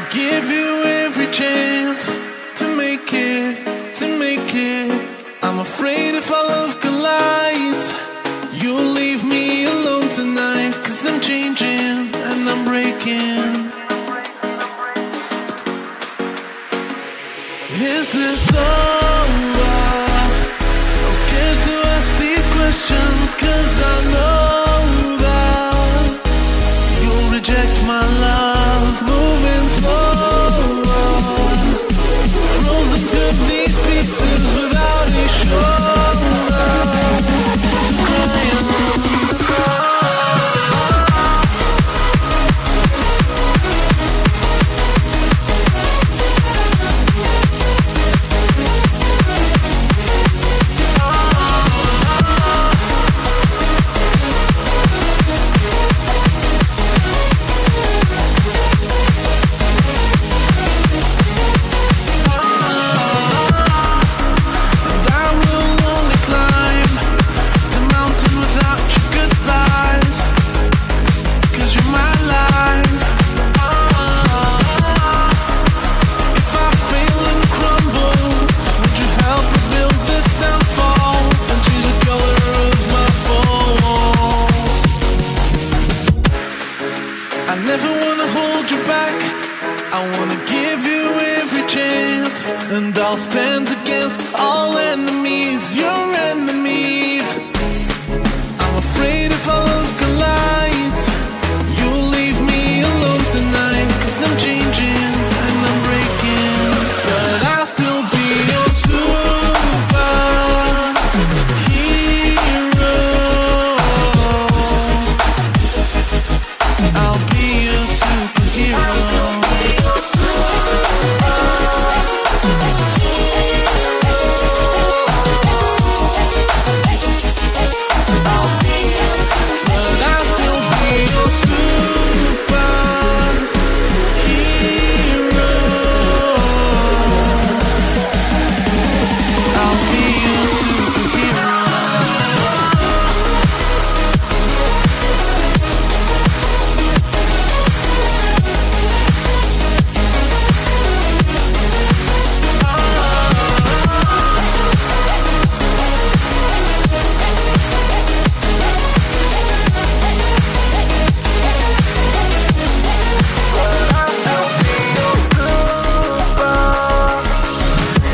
give you every chance to make it, to make it. I'm afraid if our love collides, you'll leave me alone tonight. 'Cause I'm changing and I'm breaking. Is this over? I'm scared to ask these questions, 'cause I know that you'll reject my love. Moving slower, frozen to these pieces without a shoulder to cry on. And I'll stand against all enemies, your enemies. I'm afraid if our love collides, you'll leave me alone tonight. 'Cause I'm changing and I'm breaking, but I'll still be your superhero. I'll be your superhero.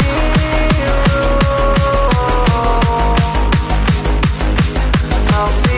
I'll